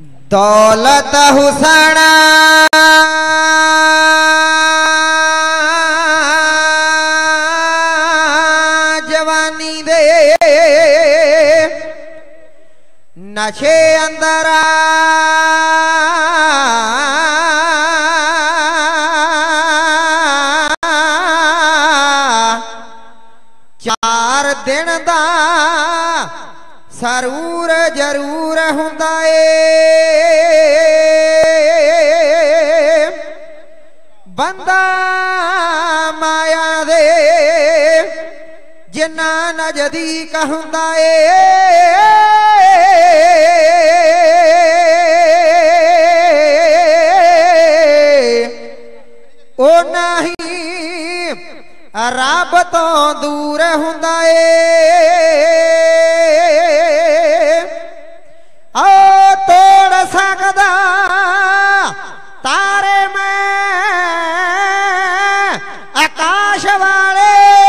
दौलत हुसैन जवानी दे नशे अंदर चार दिन दा सरूर जरूर हुंदा बंदा माया दे जिन्ना नजदीक हुंदा ओ नहीं रब तो दूर हुंदा तोड़ सकदा तारे में आकाश वाले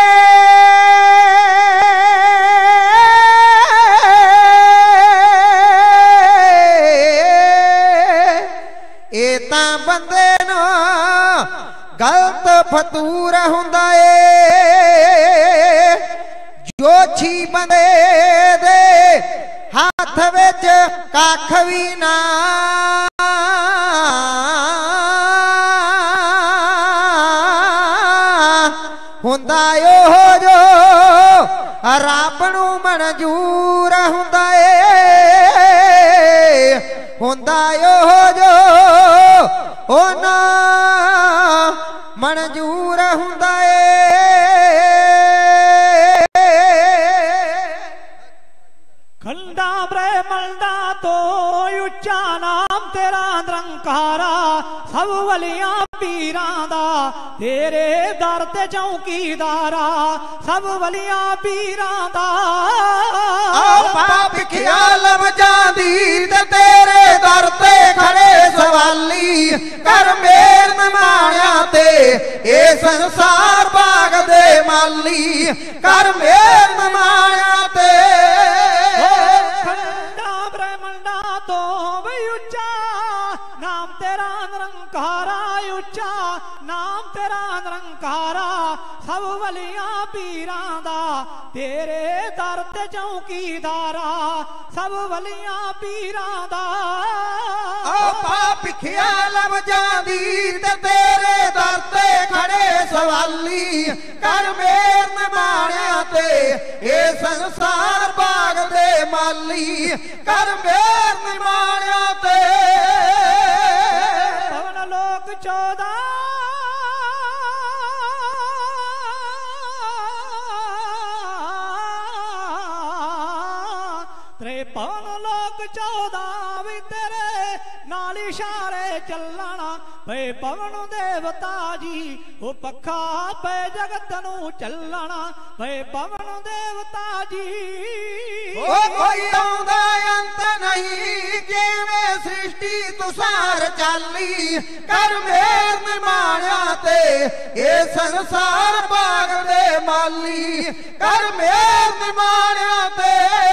ए तां बंदे नो गलत फतूर हुंदा जोछी बंदे दे हाथ विच कख भी ना हुंदा ओहो जो रब नूं मंजूर हुंदा हुंदा ओहो जो ओना मंजूर हुंदा खंडा ब्रह्मंडा तो उच्चा नाम तेरा निरंकारा सब वलियां पीरां दा तेरे दर ते चौकीदारा सब वलियां पीरां दा पाप ख्याल मजादी ते तेरे दर ते खड़े सवाली कर मेर नमाया ते ए संसार बाग दे माली कर मेर नमाया ते तो भी उच्चा नाम तेरा निरंकारा उच्चा नाम तेरा निरंकारा सब वलियां पीरां दा तेरे दर ते चौकीदारा सब वलियां पीरां दा पाप ख्याल मजादी ते तेरे दर ते खड़े सवाली कर मेर नमाया ते ए संसार बाग दे माली कर मेर नमाया ते पवन लोक 14 पवन लोक 14 भी तेरे नाल इशारे चलना पे पवन देवता जी वो पखा पे जगत नू चलना पे पवन देवता जी ओ कोई आउंदा अंत नहीं जिवें सृष्टि तुसार चाली कर मेर निमाणिया ते ए संसार बाग दे माली कर मेर निमाणिया ते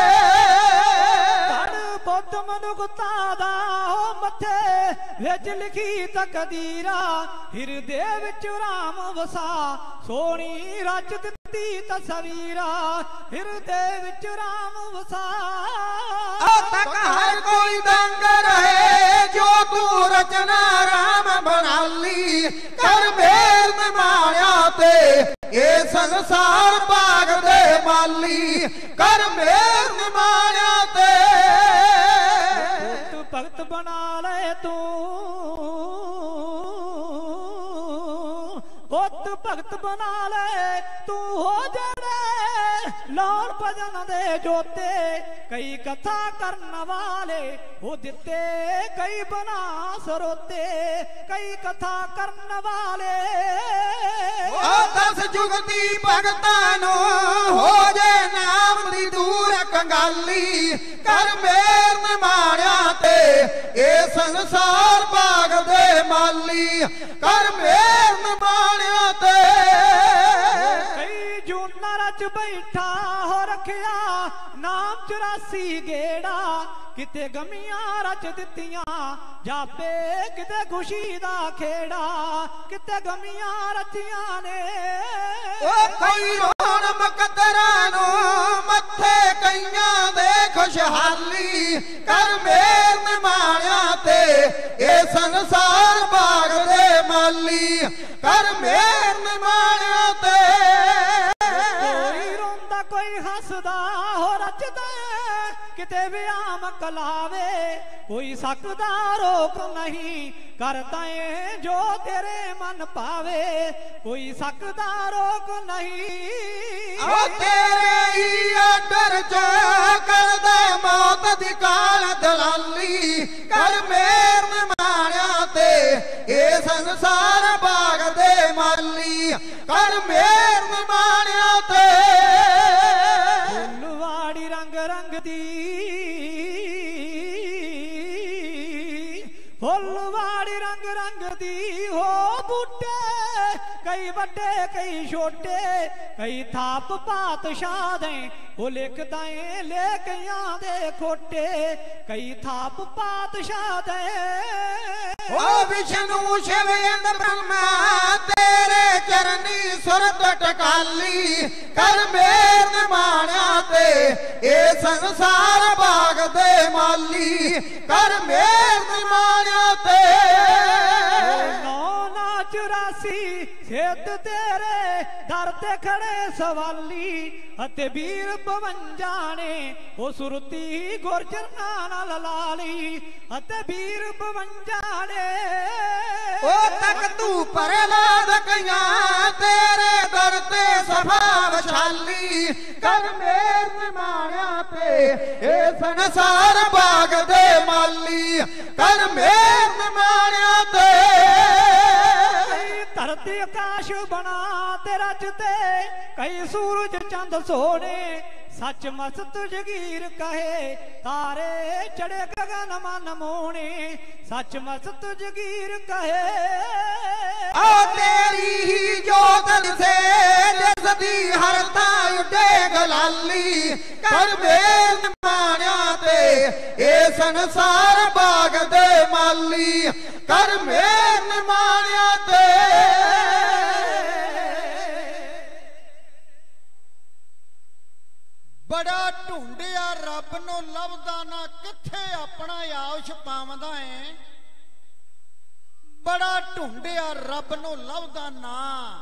बुद्ध मनुखता दा मथे विच लिखी तकदीरा हिरदे विच राम वसा सोनी रच दित्ती तस्वीरा हिरदे विच राम वसा तक हर कोई दंग रहे जो तू रचना राम बना ली कर मेर निमाणिया ते ए संसार बाग दे माली कर मेर निमाणिया ते भगत बना ले तू पुत भगत बना ले तू हो जड़े लाल भजन दे जोते कई कथा करन वाले हो दिते कई बना सरोते कई कथा करन वाले 10 जुगती भगतां नू हो जे नाम दी दूर कंगाली कर मेर निमाणिया ते ए संसार बाग दे माली कर मेर निमाणिया ते कई जूना रच बैठा हो रखिया नाम 84 गेड़ा किते गमियां रच दित्तियां जापे किते खुशी दा खेड़ा किते गमियां रचियां ने कोई रोण मुकद्दरा नू मत्थे कईयां दे खुशहाली कर मेर निमाणिया ते ए संसार बाग दे माली कर मेर निमाणिया ते कोई रोंदा कोई हसदा हो रचदा किते व्याम कलावे कोई सकदा रोक नहीं करता है जो तेरे मन पावे कोई सकदा रोक नहीं ओ तेरे ही आडर च कर दे मौत दी काल दलाली कर मेर निमाणिया ते ए संसार बाग दे माली कर मेर निमाणिया ते फुलवाड़ी रंग रंग दी फुलवाड़ी रंग रंग दी हो बूटे कई बड़े कई छोटे कई थाप पातशाह दे वो लिखदा लेके आंदे खोटे कई थाप पातशाह दे ओ विष्णु शिव इंद्र ब्रह्मा तेरे चरनी सुरत टकाली कर मेर निमाणिया ते ए संसार बाग दे माली कर मेर निमाणिया ते 84 सिद्ध तेरे दर ते खड़े सवाली अते वीर 52 ने ओ सुरती गुरजर नाल लाली अते वीर 52 ने ओ तक तू परलाद कयां तेरे दर ते सभा वशाली कर मेर निमाणिया ते ए संसार बाग दे माली कर मेर निमाणिया ते धरती आकाश बना ते रचते कई सूरज चंद सोने सच मस्त जगीर कहे तारे चढ़े गगन मन मोने सच मस्त जगीर कहे आ तेरी ही जोगन से जसदी हरता उडे गलाली कर मेर निमाणिया ते ए संसार बाग दे माली कर मेर निमाणिया ते बड़ा ढूंढिया रब नू लभदा ना किथे अपना आउश पावदा है बड़ा ढूंढिया रब नू लभदा ना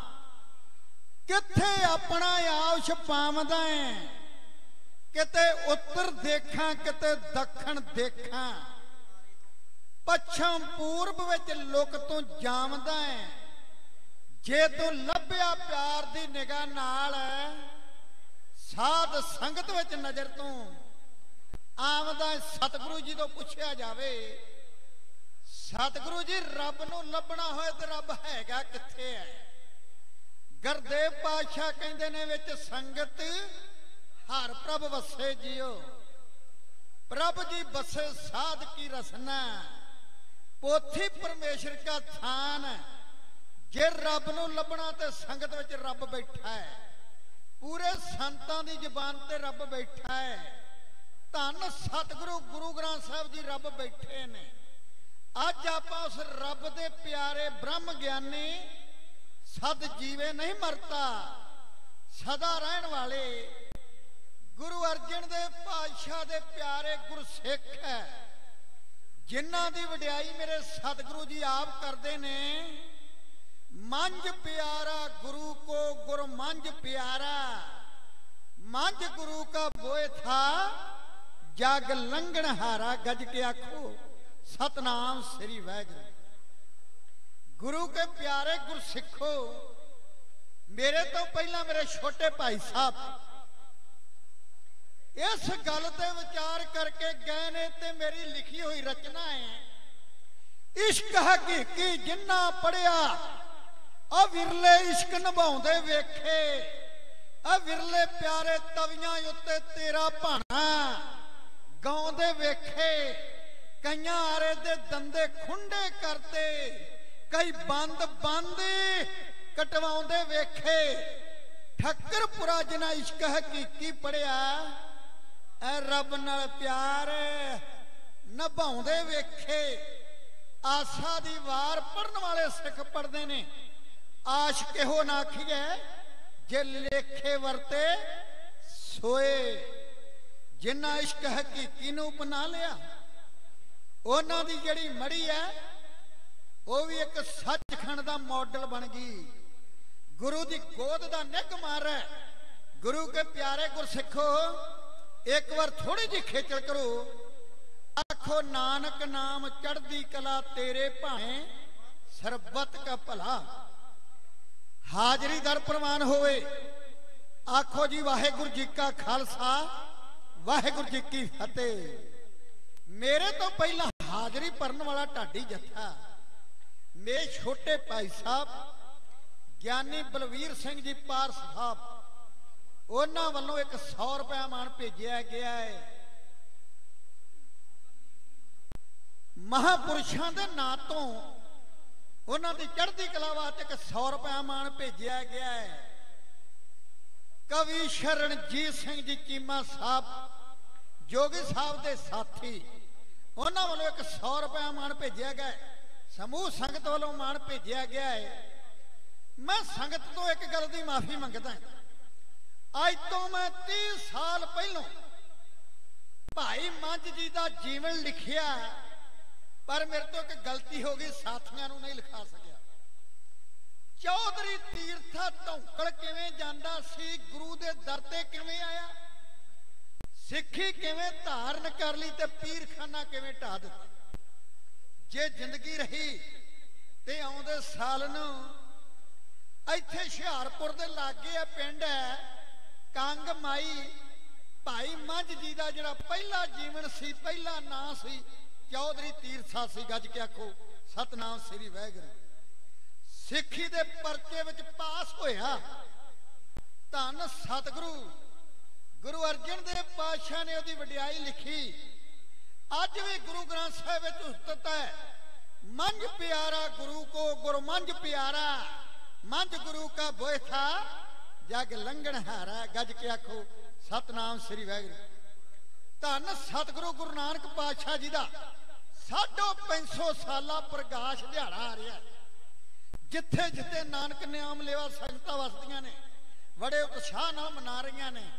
किथे अपना आउश पावदा है किते उत्तर देखा किते दक्षिण देखा पश्चिम पूर्व विच लुक तू जामदा है जे तू लभ्या प्यार दी निगाह नाल साध संगत विच नजर तू आमदा सतगुरु जी तो पूछया जावे सतगुरु जी रब नू लभना होए ते रब हैगा किथे है गुरदेव पातशाह कहंदे ने विच संगत हर प्रभ वसे जियो प्रभ जी बसे साध की रसना पोथी परमेश्वर का थान जे रब नू लभना ते संगत विच रब बैठा है पूरे संतां दी जुबान ते रब बैठा है धन सतगुरु गुरु ग्रंथ साहिब जी रब बैठे ने अज आपां उस रब दे प्यारे ब्रह्म ज्ञानी सद जीवे नहीं मरता सदा रहन वाले गुरु अर्जन देव पातशाह दे प्यारे गुरसिख है जिन्हां दी वडियाई मेरे सतगुरु जी आप करते ने मंझ प्यारा गुरु को गुरु मंझ प्यारा मंझ गुरु का बोए था जग लंघन हारा गज के आखो सतनाम श्री वाहिगुरू गुरु के प्यारे गुरसिखो मेरे तो पहला मेरे छोटे भाई साहब इस गल ते विचार करके गए ने ते मेरी लिखी हुई रचना है इश्क हकीकी जिन्ना पढ़िया आ विरले इश्क निभाउंदे वेखे आ विरले प्यारे तवियां उत्ते तेरा भाना गाउंदे वेखे कईयां आरे दे दंदे खुंडे करते कई बंद बंद कटवाउंदे वेखे ठक्करपुरा जिन्हां इश्क हकीकी पढ़िया ए रब नाल प्यार ਨਿਭਾਉਂਦੇ ਵੇਖੇ। ਆਸਾ ਦੀ ਵਾਰ ਪੜਨ ਵਾਲੇ ਸਿੱਖ ਪੜਦੇ ਨੇ। ਆਸ਼ ਕਿਹੋ ਨਾ ਆਖੀਏ ਜੇ ਲੇਖੇ ਵਰਤੇ ਸੋਏ। ਜਿਨ੍ਹਾਂ ਇਸ਼ਕ ਹਕੀਕੀ ਨੂੰ ਬਣਾ ਲਿਆ ਉਹਨਾਂ ਦੀ ਜਿਹੜੀ ਮੜੀ ਹੈ ਉਹ ਵੀ ਇੱਕ ਸੱਚਖੰਡ ਦਾ ਮਾਡਲ ਬਣ ਗਈ। ਗੁਰੂ ਦੀ ਗੋਦ ਦਾ ਨਿੱਘ ਮਾਰ ਹੈ। ਗੁਰੂ ਕੇ ਪਿਆਰੇ ਗੁਰਸਿੱਖੋ, ਇੱਕ ਵਾਰ ਥੋੜੀ ਜਿਹੀ ਖੇਚਲ ਕਰੋ। ਆਖੋ ਨਾਨਕ ਨਾਮ ਚੜ੍ਹਦੀ ਕਲਾ ਤੇਰੇ ਭਾਵੇਂ ਸਰਬਤ ਕਾ ਭਲਾ। ਹਾਜ਼ਰੀ ਦਰ ਪ੍ਰਵਾਨ ਹੋਵੇ। ਆਖੋ ਜੀ ਵਾਹਿਗੁਰੂ ਜੀ ਕਾ ਖਾਲਸਾ ਵਾਹਿਗੁਰੂ ਜੀ ਕੀ ਫਤਿਹ। ਮੇਰੇ ਤੋਂ ਪਹਿਲਾਂ ਹਾਜ਼ਰੀ ਭਰਨ ਵਾਲਾ ਢਾਡੀ ਜੱਥਾ ਮੇਰੇ ਛੋਟੇ ਭਾਈ ਸਾਹਿਬ ਗਿਆਨੀ ਬਲਵੀਰ ਸਿੰਘ ਜੀ ਪਾਰ ਸਾਹਿਬ, ਉਹਨਾਂ ਵੱਲੋਂ ਇੱਕ 100 ਰੁਪਇਆ ਮਾਣ ਭੇਜਿਆ ਗਿਆ ਹੈ। ਮਹਾਪੁਰਸ਼ਾਂ ਦੇ ਨਾਂ ਤੋਂ ਉਹਨਾਂ ਦੀ ਚੜ੍ਹਦੀ ਕਲਾ ਵਾਸਤੇ ਇੱਕ 100 ਰੁਪਇਆ ਮਾਣ ਭੇਜਿਆ ਗਿਆ ਹੈ। ਕਵੀ ਸ਼ਰਨਜੀਤ ਸਿੰਘ ਜੀ ਚੀਮਾ ਸਾਹਿਬ, ਜੋਗੀ ਸਾਹਿਬ ਦੇ ਸਾਥੀ, ਉਹਨਾਂ ਵੱਲੋਂ ਇੱਕ 100 ਰੁਪਇਆ ਮਾਣ ਭੇਜਿਆ ਗਿਆ। ਸਮੂਹ ਸੰਗਤ ਵੱਲੋਂ ਮਾਣ ਭੇਜਿਆ ਗਿਆ ਹੈ। ਮੈਂ ਸੰਗਤ ਤੋਂ ਇੱਕ ਗੱਲ ਦੀ ਮਾਫੀ ਮੰਗਦਾ। ਅੱਜ ਤੋਂ ਮੈਂ 30 ਸਾਲ ਪਹਿਲਾਂ ਭਾਈ ਮੰਝ ਜੀ ਦਾ ਜੀਵਨ ਲਿਖਿਆ, ਪਰ ਮੇਰੇ ਤੋਂ ਇੱਕ ਗਲਤੀ ਹੋ ਗਈ, ਸਾਥੀਆਂ ਨੂੰ ਨਹੀਂ ਲਿਖਾ ਸਕਿਆ। ਚੌਧਰੀ ਤੀਰਥਾ ਧੌਂਕੜ ਕਿਵੇਂ ਜਾਂਦਾ ਸੀ, ਗੁਰੂ ਦੇ ਦਰ ਤੇ ਕਿਵੇਂ ਆਇਆ, ਸਿੱਖੀ ਕਿਵੇਂ ਧਾਰਨ ਕਰ ਲਈ ਤੇ ਪੀਰਖਾਨਾ ਕਿਵੇਂ ਢਾ ਦਿੱਤਾ। ਜੇ ਜ਼ਿੰਦਗੀ ਰਹੀ ਤੇ ਆਉਂਦੇ ਸਾਲ ਨੂੰ ਇੱਥੇ ਹੁਸ਼ਿਆਰਪੁਰ ਦੇ ਲਾਗੇ ਆ ਪਿੰਡ ਹੈ ਕੰਗ ਮਾਈ, ਭਾਈ ਮੰਝ ਜੀ ਦਾ ਜਿਹੜਾ ਪਹਿਲਾ ਜੀਵਨ ਸੀ, ਪਹਿਲਾ ਨਾਂ ਸੀ ਚੌਧਰੀ ਤੀਰਥਾ ਸੀ। ਗੱਜ ਕੇ ਆਖੋ ਸਤਨਾਮ ਸ੍ਰੀ ਵਾਹਿਗੁਰੂ। ਸਿੱਖੀ ਦੇ ਪਰਚੇ ਵਿੱਚ ਪਾਸ ਹੋਇਆ। ਧੰਨ ਸਤਿਗੁਰੂ ਗੁਰੂ ਅਰਜਨ ਦੇਵ ਪਾਤਸ਼ਾਹ ਨੇ ਉਹਦੀ ਵਡਿਆਈ ਲਿਖੀ। ਅੱਜ ਵੀ ਗੁਰੂ ਗ੍ਰੰਥ ਸਾਹਿਬ ਵਿੱਚ ਉਸਤਤ ਹੈ, ਮੰਝ ਪਿਆਰਾ ਗੁਰੂ ਕੋ ਗੁਰੂ ਮੰਝ ਪਿਆਰਾ, ਮੰਝ ਗੁਰੂ ਕਾ ਬੋਇਥਾ ਜਗ ਲੰਘਣ ਹਾਰਾ। ਗੱਜ ਕੇ ਆਖੋ ਸਤਨਾਮ ਸ੍ਰੀ ਵਾਹਿਗੁਰੂ। ਧੰਨ ਸਤਿਗੁਰੂ ਗੁਰੂ ਨਾਨਕ ਪਾਤਸ਼ਾਹ ਜੀ ਦਾ 550 ਸਾਲਾ ਪ੍ਰਕਾਸ਼ ਦਿਹਾੜਾ ਆ ਰਿਹਾ। ਜਿੱਥੇ ਜਿੱਥੇ ਨਾਨਕ ਨਾਮ ਲੇਵਾ ਸੰਗਤਾਂ ਵਸਦੀਆਂ ਨੇ, ਬੜੇ ਉਤਸ਼ਾਹ ਨਾਲ ਮਨਾ ਰਹੀਆਂ ਨੇ।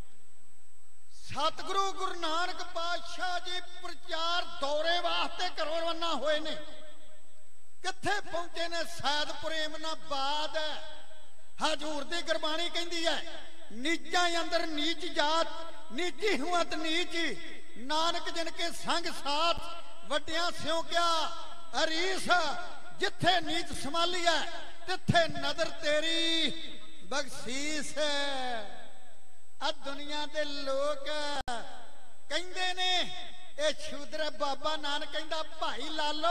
ਸਤਿਗੁਰੂ ਗੁਰੂ ਨਾਨਕ ਪਾਤਸ਼ਾਹ ਜੀ ਪ੍ਰਚਾਰ ਦੌਰੇ ਵਾਸਤੇ ਘਰੋਂ ਰਵਾਨਾ ਹੋਏ ਨੇ। ਕਿੱਥੇ ਪਹੁੰਚੇ ਨੇ? ਸੈਦਪੁਰ ਇਮਨਾਬਾਦ। ਹਜ਼ੂਰ ਦੀ ਗੁਰਬਾਣੀ ਕਹਿੰਦੀ ਹੈ, ਨੀਚਾਂ ਅੰਦਰ ਨੀਚ ਜਾਤ, ਨੀਚੀ ਹੁਅਤ ਨੀਚ, ਨਾਨਕ ਜਿਨ ਕੇ ਸੰਗ ਸਾਥ, ਵੱਡਿਆਂ ਸਿਉ ਕਿਆ ਅਰੀਸ। ਜਿੱਥੇ ਨੀਚ ਸੰਭਾਲੀ ਹੈ ਤਿੱਥੇ ਨਜ਼ਰ ਤੇਰੀ ਬਖਸ਼ੀਸ। ਆ ਦੁਨੀਆ ਦੇ ਲੋਕ ਕਹਿੰਦੇ ਨੇ ਇਹ ਸ਼ੂਦਰ। ਬਾਬਾ ਨਾਨਕ ਕਹਿੰਦਾ ਭਾਈ ਲਾਲੋ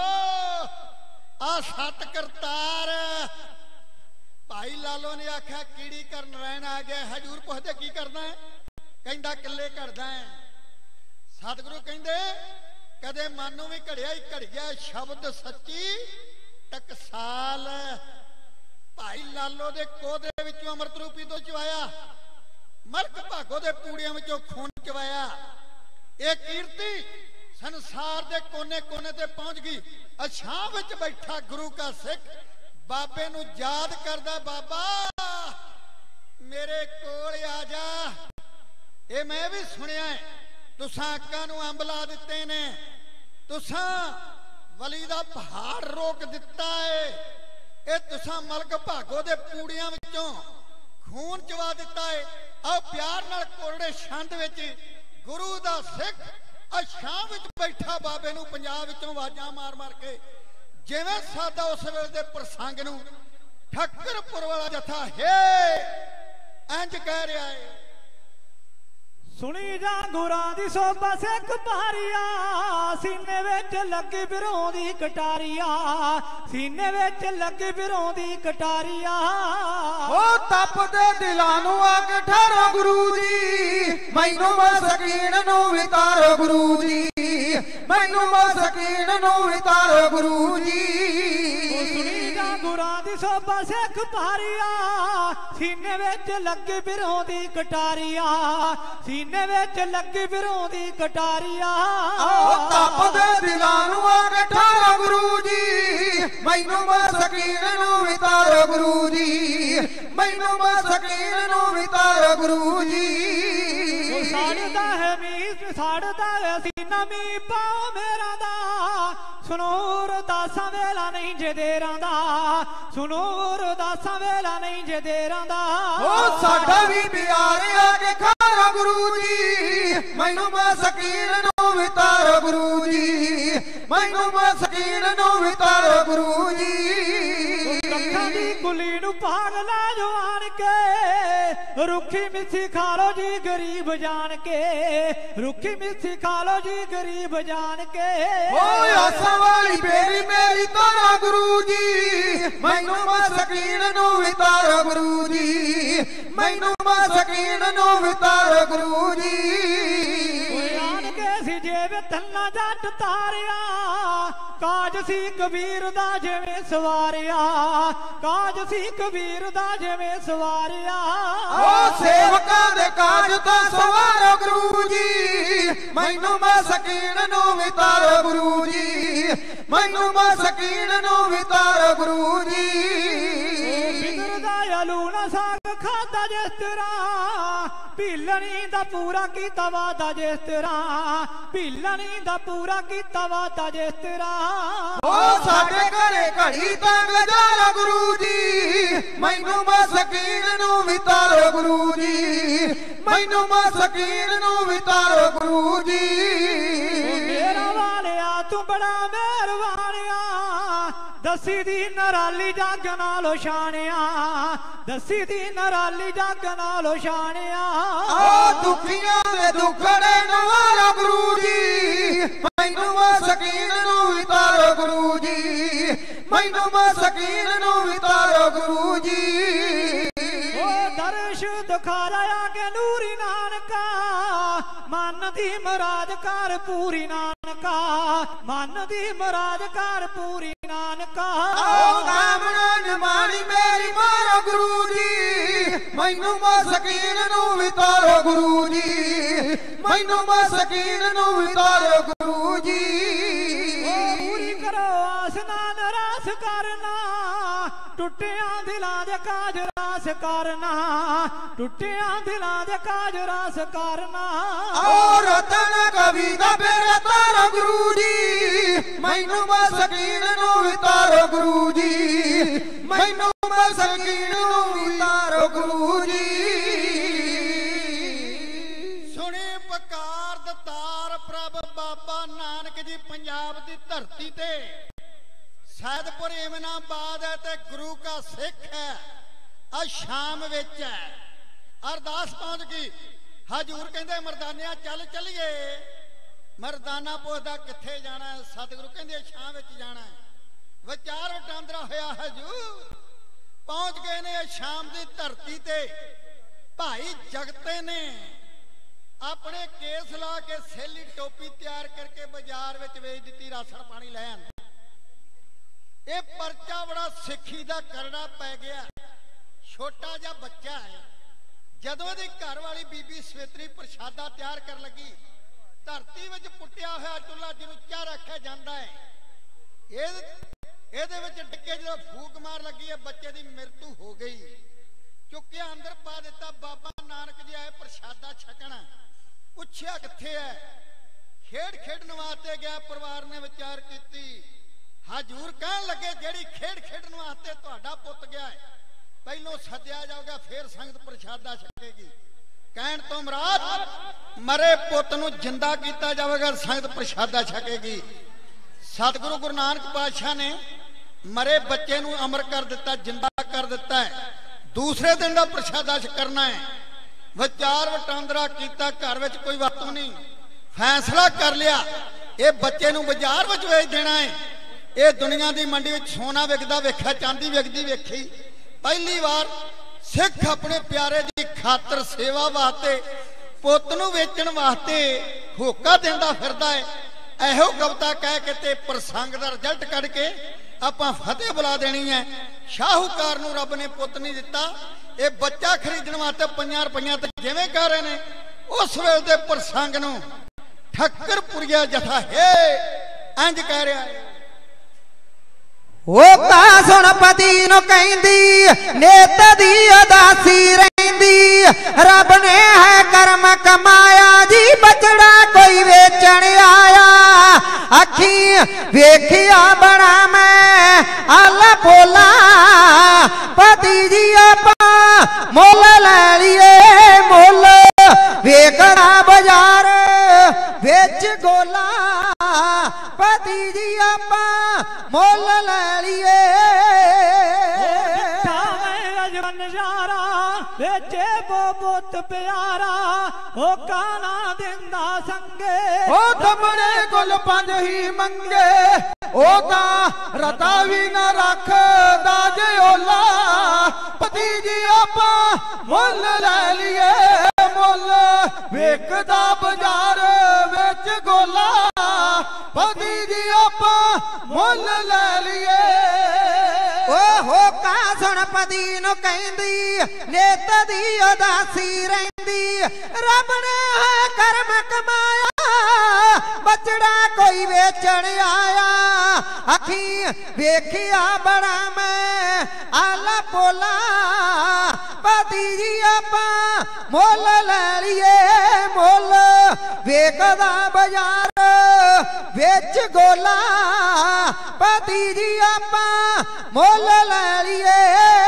ਆ ਸਤ ਕਰਤਾਰ। ਭਾਈ ਲਾਲੋ ਨੇ ਆਖਿਆ ਕੀੜੀ ਕਰਨ ਰਹਿਣ ਆ ਗਿਆ। ਹਜੂਰ ਪੁੱਛਦੇ ਕੀ ਕਰਦਾ ਹੈ? ਕਹਿੰਦਾ ਕਿੱਲੇ ਘੜਦਾ ਹੈ। ਸਤਿਗੁਰੂ ਕਹਿੰਦੇ ਕਦੇ ਮਨ ਨੂੰ ਵੀ ਘੜਿਆ ਹੀ ਘੜਿਆ ਸ਼ਬਦ ਸੱਚੀ ਟਕਸਾਲ। ਭਾਈ ਲਾਲੋ ਦੇ ਕੋਹ ਦੇ ਵਿੱਚੋਂ ਅੰਮ੍ਰਿਤ ਰੂਪੀ ਤੋਂ ਚਵਾਇਆ, ਮਲਕ ਭਾਗੋ ਦੇ ਪੂੜਿਆਂ ਵਿੱਚੋਂ ਖੂਨ ਚਵਾਇਆ। ਇਹ ਕੀਰਤੀ ਸੰਸਾਰ ਦੇ ਕੋਨੇ ਕੋਨੇ ਤੇ ਪਹੁੰਚ ਗਈ। ਅਛਾਂ ਵਿੱਚ ਬੈਠਾ ਗੁਰੂ ਕਾ ਸਿੱਖ ਬਾਬੇ ਨੂੰ ਯਾਦ ਕਰਦਾ, ਬਾਬਾ ਮੇਰੇ ਕੋਲ ਆ ਜਾ। ਇਹ ਮੈਂ ਵੀ ਸੁਣਿਆ ਤੁਸਾਂ ਅੱਕਾਂ ਨੂੰ ਅੰਬ ਲਾ ਦਿੱਤੇ ਨੇ, ਤੁਸਾਂ ਵਲੀ ਦਾ ਪਹਾੜ ਰੋਕ ਦਿੱਤਾ ਏ, ਇਹ ਤੁਸਾਂ ਮਲਕ ਭਾਗੋ ਦੇ ਪੂੜਿਆਂ ਵਿੱਚੋਂ ਖੂਨ ਚਵਾ ਦਿੱਤਾ ਏ। ਆਓ ਪਿਆਰ ਨਾਲ ਕੋਰੜੇ ਛੰਦ ਵਿੱਚ ਗੁਰੂ ਦਾ ਸਿੱਖ ਅਛਾਂ ਵਿੱਚ ਬੈਠਾ ਬਾਬੇ ਨੂੰ ਪੰਜਾਬ ਵਿੱਚੋਂ ਆਵਾਜ਼ਾਂ ਮਾਰ ਮਾਰ ਕੇ, ਜਿਵੇਂ ਸਾਡਾ ਉਸ ਵੇਲੇ ਦੇ ਪ੍ਰਸੰਗ ਨੂੰ ਠੱਕਰਪੁਰ ਵਾਲਾ ਜਥਾ ਹੈ ਇੰਜ ਕਹਿ ਰਿਹਾ ਏ। ਸੁਣੀ ਜਾ ਗੁਰਾਂ ਦੀ ਸੋਭਾ ਸਿੱਖ ਭਾਰੀਆ, ਸੀਨੇ ਵਿੱਚ ਲੱਗੀ ਬਿਰੋਂ ਦੀ ਕਟਾਰੀਆ, ਸੀਨੇ ਵਿੱਚ ਲੱਗੀ ਬਿਰੋਂ ਦੀ ਕਟਾਰੀਆ। ਉਹ ਤਪਦੇ ਦਿਲਾਂ ਨੂੰ ਅੱਗ ਠਾਰੋ ਗੁਰੂ ਜੀ, ਮੈਨੂੰ ਮਸਕੀਨ ਨੂੰ ਵਿਤਾਰੋ ਗੁਰੂ ਜੀ, ਮੈਨੂੰ ਮਸਕੀਨ ਨੂੰ ਵਿਤਾਰੋ ਗੁਰੂ ਜੀ। ਸੁਣੀ ਜਾ ਗੁਰਾਂ ਦੀ ਸੋਭਾ ਸਿੱਖ ਭਾਰੀਆ, ਸੀਨੇ ਵਿੱਚ ਲੱਗੀ ਬਿਰੋਂ ਦੀ ਕਟਾਰੀਆ, ਸੀਨੇ ਵਿੱਚ ਲੱਗੀ ਬਿਰੋਂ ਦੀ ਕਟਾਰੀਆ। ਉਹ ਤਪਦੇ मैनू मस्कीन नू भी तारो गुरु जी, मैनू मस्कीन नू भी तारो गुरु जी। साड़दा है मीस साड़दा है सीना मी पाओ मेरा दा, सुनूर दासा वेला नहीं जे देरां दा, सुनूर दासा वेला नहीं जे देरां दा। ओ साडा भी प्यार आके खारो गुरु जी, मैनू मस्कीन नू भी तारो गुरु जी, मैनू मस्कीन नू भी तारो गुरु जी। कखां दी कुली नू पागला जवान के, रुखी मिसी खा लो जी गरीब जान के, रुखी मिसी खा लो जी गरीब जान के। ओ आसा वाली बेरी मेरी तारा गुरु जी, मैनू मस्कीन नू भी तारो गुरु जी, मैनू मस्कीन नू भी तारो गुरु जी। जेवे तन्ना जट तारिया, काज सी कबीर दा जिवें सवारिया, काज सी कबीर दा जिवें सवारिया। ओ सेवकां दे काज तो सवारो गुरु जी, मैनू मस्कीन नू भी तारो गुरु जी, मैनू मस्कीन नू भी तारो गुरु जी। बिगड़दा लूना साग खादा जिस तरह, भीलनी दा पूरा कीता वादा जिस तरह, भीलनी दा पूरा कीता वादा जिस तरह। ओ साडे घरे घड़ी तंग जारो गुरु जी, मैनू मस्कीन नू भी तारो गुरु जी, मैनू मस्कीन नू भी तारो गुरु जी। मेरा वालिया तू बड़ा मेहरबानिया, दसी दी नराली जग नालो शानिया, दसी दी नराली जग नालो शानिया। ओ दुखियां दे दुखड़े नवारो गुरु जी, मैनू मस्कीन नू भी तारो गुरु जी, मैनू मस्कीन नू भी तारो गुरु जी। ओ दर्श दिखा रहा के नूरी नानका, मन दी मुराद कर पूरी नानका, मन दी मुराद कर पूरी नानका। कामना मानी मेरी मारो गुरु जी, मैनू मस्कीन नू भी तारो गुरु जी, मैनू मस्कीन नू भी तारो गुरु जी। पूरी करो आस ना निराश करना, टुटिया दिलां दे काज रास करना, टुटिया दिलां दे काज रास करना। और रतन कवि दा बेड़ा तारो गुरु जी, मैनू मस्कीन नू भी तारो गुरु जी, मैनू मस्कीन नू भी तारो गुरु जी। सुने पुकार दतार प्रभ बाबा नानक जी, पंजाब दी धरती ते सैदपुर इमनाबाद है ते गुरु का सिख है, आज शाम विच है। अरदास पहुंच गई, हजूर कहंदे मरदानिया चल चलिए। मरदाना पुछदा किथे जाना है, सतगुरु कहंदे शाम विच जाना है। विचार वटांदरा होया हजूर पहुंच गए ने शाम दी धरती ते। भाई जगते ने अपने केस ला के सैली टोपी तैयार करके बाजार विच वेच दित्ती, राशन पानी लै आंदे। ये परचा बड़ा सिखी दा करना पै गया। छोटा जा बच्चा है, जदों दी घर वाली बीबी सवेतरी प्रसादा तैयार कर लगी, धरती विच पुट्टिया होया चुल्हा जिन्हों चाह रखा जाता है, ਇਹਦੇ ਵਿੱਚ ਡਿੱਕੇ ਜਦੋਂ ਫੂਕ ਮਾਰ ਲੱਗੀ, ਬੱਚੇ ਦੀ ਮ੍ਰਿਤੂ ਹੋ ਗਈ। ਚੁੱਕਿਆ ਅੰਦਰ ਪਾ ਦਿੱਤਾ। ਬਾਬਾ ਨਾਨਕ ਜੀ ਆਏ ਪ੍ਰਸ਼ਾਦਾ ਛਕਣ, ਪੁੱਛਿਆ ਕਿੱਥੇ ਹੈ, ਖੇਡ ਖੇਡਣ ਵਾਸਤੇ ਗਿਆ। ਪਰਿਵਾਰ ਨੇ ਵਿਚਾਰ ਕੀਤੀ। ਹਜੂਰ ਕਹਿਣ ਲੱਗੇ ਜਿਹੜੀ ਖੇਡ ਖੇਡਣ ਵਾਸਤੇ ਤੁਹਾਡਾ ਪੁੱਤ ਗਿਆ ਹੈ, ਪਹਿਲੋਂ ਸੱਦਿਆ ਜਾਊਗਾ, ਫਿਰ ਸੰਗਤ ਪ੍ਰਸ਼ਾਦਾ ਛਕੇਗੀ। ਕਹਿਣ ਤੋਂ ਮੁਰਾਦ ਮਰੇ ਪੁੱਤ ਨੂੰ ਜਿੰਦਾ ਕੀਤਾ ਜਾਵੇਗਾ, ਸੰਗਤ ਪ੍ਰਸ਼ਾਦਾ ਛਕੇਗੀ। सतगुरु गुरु नानक पातशाह ने मरे बच्चे नूं अमर कर दिता, जिंदा कर दिता है। दूसरे दिन का प्रशादा करना है। विचार वटांदरा किया, घर में कोई वस्तु नहीं, फैसला कर लिया ये बच्चे नूं बाजार विच वेच देना है। ये दुनिया की मंडी में सोना विकदा वेख्या, चांदी विकदी वेखी। पहली बार सिख अपने प्यारे की खातर सेवा वास्ते पुत नूं वेचण वास्ते होका देंदा फिरदा है। ਇਹੋ ਕविता कह के ते प्रसंग का रिजल्ट कढ़ के आपां फतेह बुला देनी है। शाहूकार नूं रब ने पुत नहीं दिता, ये बच्चा खरीदण वास्ते 5 रुपइया ते जिवें कह रहे ने, उस वेले दे प्रसंग नूं ठक्कर पुरिया जथा है इंज कह रहा है। होता सुन पति नु कहंदी नेत दी उदासी रहिंदी रब ने है कर्म कमाया जी बचड़ा कोई वेचण आया अखी वेखिया बड़ा मैं आला बोला पति जी आपा मोल ले लिए मोल वेखदा बाजार बेच गोला पति जी आपा मोल ले लिए नजारा बेचे वो बुत प्यारा हो काना दिंदा संगे ओ दमने गुल पंज ही मंगे ओ ता रता भी न रख दाजे ओला पति जी आपा मुल ले लिए मुल वेखदा बाजार विच गोला पति जी आपा मुल ले लिए ओ हो का सुन पति नु कहंदी नेत दी उदासी रहिंदी रब ने कर्म कमाया बचड़ा कोई वेचण आया अखी वेखिया बड़ा मैं आला बोला पति जी आपा मोल ले लिए मोल वेखदा बाजार बेच गोला पति जी आपा मोल ले लिए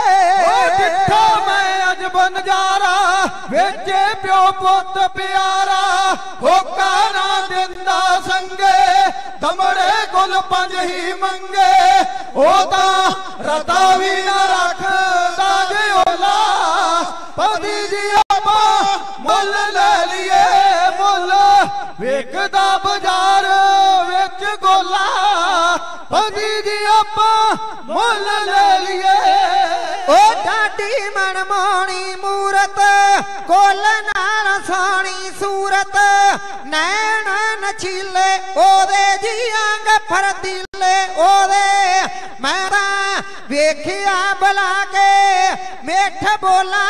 जिठा मैं अज बनजारा बेचे प्यो पुत प्यारा होका ना दिंदा संगे दमड़े गुल पंज ही मंगे ओदा रता भी न रख दाजे ओला पति जी आपा मुल ले लिए मुल वेखदा बाजार विच गोला पति जी आपा मुल ले लिए ओ ढाडी मनमोहनी मूरत कोल नाल सोहनी सूरत नैन नचीले ओदे जी अंग फरतीले ओदे मैं वेखिया बला के मेठ बोला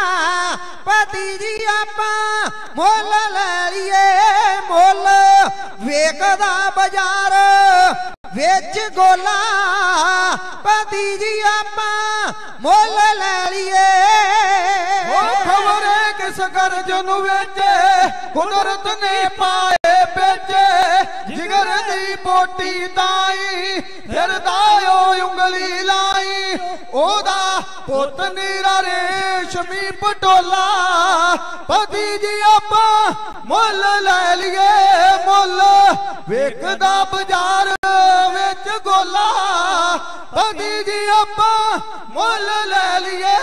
पति जी आपा मोल ले लिए मोल वेखदा बाजार विच गोला पति जी आपा मोल ले लिए खबरे किस गर्ज नु वेचे कुदरत ने पाए बेचे जिगर दी बोटी दाई फिर दायो उंगली लाई ओदा पुत नीरा रेशमी पटोला पति जी आपा मुल ले लिए मुल वेखदा बाजार विच गोला पति जी आपा मुल ले लिए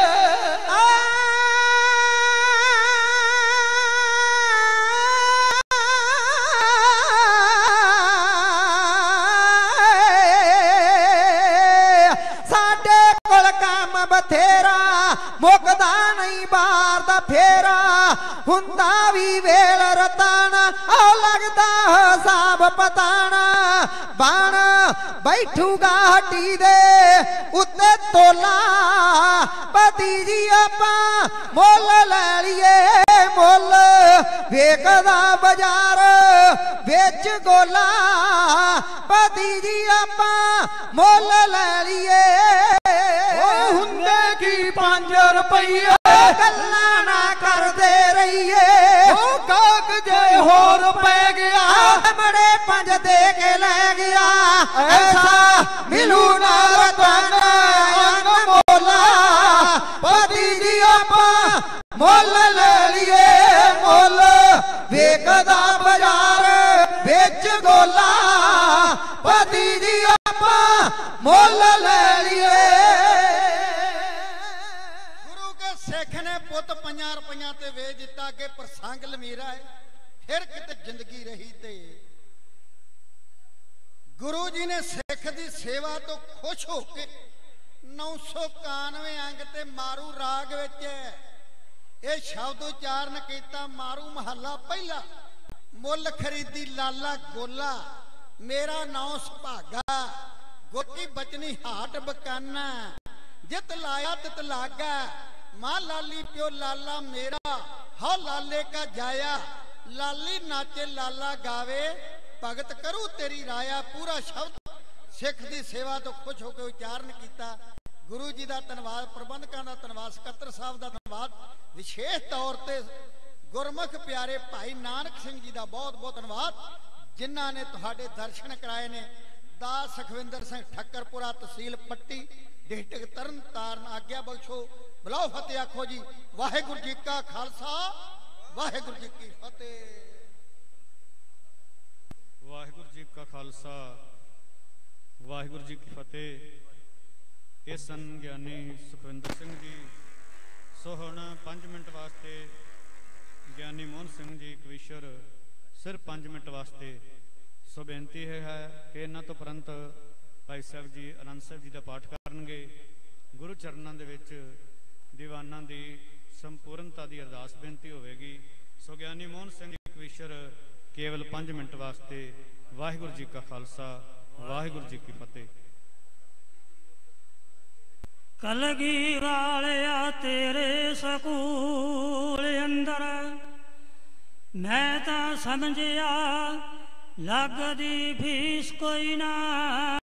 साडे कोल काम बथेरा मुकदा नहीं बाहर दा फेरा हुंदा भी वेल रताना ओ लगदा हिसाब पताना बाण बैठूगा हटी दे उत्ते तोला पति जी आपा मोल ले लिए मोल वेखदा बाजार बेच गोला पति जी आपा मोल ले लिए हुंदे की 5 रुपये गल्ला ना करदे रहिए कागजे होर पै गया बड़े 5 दे के ले गया ऐसा मिलू ना रतन मोला पति जी आपा मोल ले लिए मोल वेखदा बाजार बेच गोला पति जी आपा मोल ले लिए सिख ने पुत 5 रुपया ते वेच दिता कि प्रसंग लमीरा है फिर किते जिंदगी रही ते गुरु जी ने सिख दी सेवा तो खुश होके 991 अंग ते मारू राग विच ये शब्द उच्चारण किया मारू महला पहला मुल खरीदी लाला गोला मेरा नाम सुभागा गोटी बचनी हाट बकाना जित लाया तित लागा माँ लाली प्यो लाला मेरा हा लाले का जाया लाली नाचे लाला गावे भगत करू तेरी राया पूरा शब्द सिख की सेवा तो खुश होकर उच्चारण किया। गुरु जी का धन्यवाद, प्रबंधकों का धन्यवाद, सकत्तर साहब का धन्यवाद, विशेष तौर पर गुरमुख प्यारे भाई नानक सिंह जी का बहुत बहुत धन्यवाद जिन्हों ने तुहाडे दर्शन कराए ने। दास सुखविंदर सिंह ठक्करपुरा, तहसील पट्टी, डिस्ट्रिक्ट तरन ताਰਨ। आग्या बख्शो, बुलाओ फतेह आखो जी। वाहिगुरू जी का खालसा, वाहिगुरू जी की फतेह। वाहिगुरू जी का खालसा, वाहिगुरू जी की फतेह। ये सन ज्ञानी सुखविंदर सिंह जी। सो हुण 5 मिनट वास्ते ज्ञानी मोहन सिंह जी कविश्वर सिर्फ 5 मिनट वास्ते। सो बेनती है कि इन्हां तो उपरंत भाई साहब जी आनंद साहब जी का पाठ करनगे। गुरु चरणों दे विच दीवाना की संपूर्णता की अरदास बेनती होगी। सो ज्ञानी मोहन सिंह जी कविश्वर केवल 5 मिनट वास्ते। वाहिगुरू जी का खालसा, वाहिगुरू जी की फतेह। कलगी वालिया तेरे सकूल अंदर मैं तां समझिया लगदी फीस कोई ना।